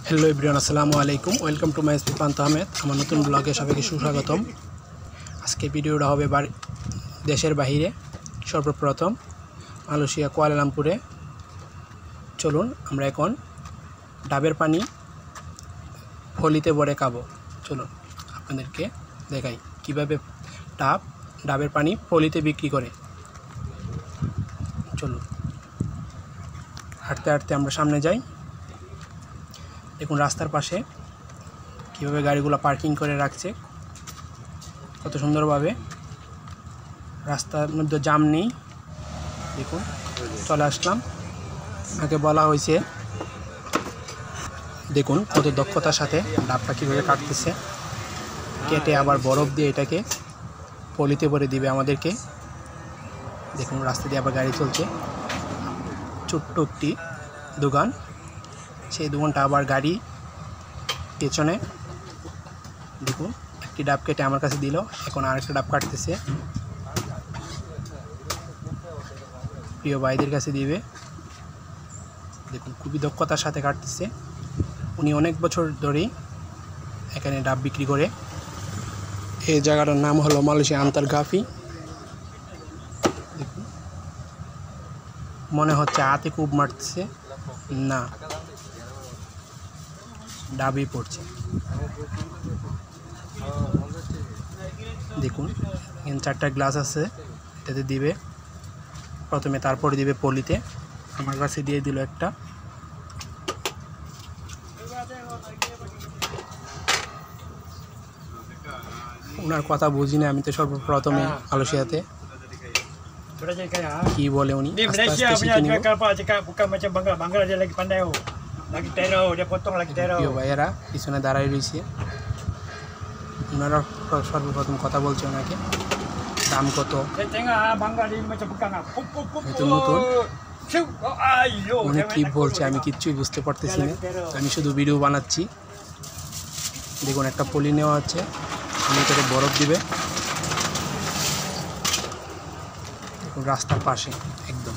Hello everyone, আসসালামু আলাইকুম। Welcome to my SP পান্ত আহমেদ। আমার নতুন ব্লগে সবাইকে সুস্বাগতম। আজকে ভিডিওটা হবে দেশের বাহিরে, সর্বপ্রথম মালয়েশিয়া কুয়ালালামপুরে। চলুন আমরা এখন ডাবের পানি ফলিতে ভরে খাবো। চলুন আপনাদেরকে দেখাই কিভাবে ডাবের পানি ফলিতে বিক্রি করে। চলুন হাঁটতে হাঁটতে আমরা সামনে যাই। দেখুন রাস্তার পাশে কীভাবে গাড়িগুলো পার্কিং করে রাখছে, কত সুন্দরভাবে। রাস্তার মধ্যে জ্যাম নেই। দেখুন চলে আসলাম। আগে বলা হয়েছে, দেখুন কত দক্ষতার সাথে ডাবটা কীভাবে কাটতেছে, কেটে আবার বরফ দিয়ে এটাকে পলিতে ভরে দিবে আমাদেরকে। দেখুন রাস্তা দিয়ে আবার গাড়ি চলছে। ছোট্ট একটি দোকান, সেই দোকানটা আবার গাড়ি পেছনে। দেখুন একটি ডাব কেটে আমার কাছে দিল, এখন আরেকটা ডাব কাটতেছে, প্রিয় ভাইদের কাছে দিবে। দেখুন খুবই দক্ষতার সাথে কাটতেছে। উনি অনেক বছর ধরেই এখানে ডাব বিক্রি করে। এই জায়গাটার নাম হলো মালয়েশিয়া আন্তর্গাফি। দেখুন মনে হচ্ছে হাতে খুব মারতেছে, না ডাবই পড়ছে। দেখুন এখানে 4টা গ্লাস আছে, এটাতে দিবে প্রথমে, তারপরে দিবে পলিতে। আমার কাছে দিয়ে দিল একটা। ওনার কথা বুঝি না, আমি তো সর্বপ্রথমে মালয়েশিয়াতে। কি বলে উনি? Di Malaysia punya cakap apa cakap bukan macam Bangla dia lagi pandai oh. Lagi terau, dia potong lagi terau. প্রিয় ভাইয়েরা পিছনে দাঁড়ায় রয়েছে, ওনারা সর্বপ্রথম কথা বলছে ওনাকে। দাম কত? Saya tengok Bangla dia macam pegang ah. itu নতুন। উনি কি বলছে আমি কিচ্ছুই বুঝতে পারতেছি না, আমি শুধু ভিডিও বানাচ্ছি। দেখুন একটা পলি নেওয়া হচ্ছে, উনি করে বরফ দিবে। দেখুন রাস্তার পাশে একদম।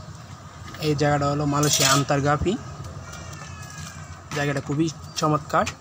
এই জায়গাটা হলো মালয়েশিয়া আন্তর্গাফি। জায়গাটা খুবই চমৎকার।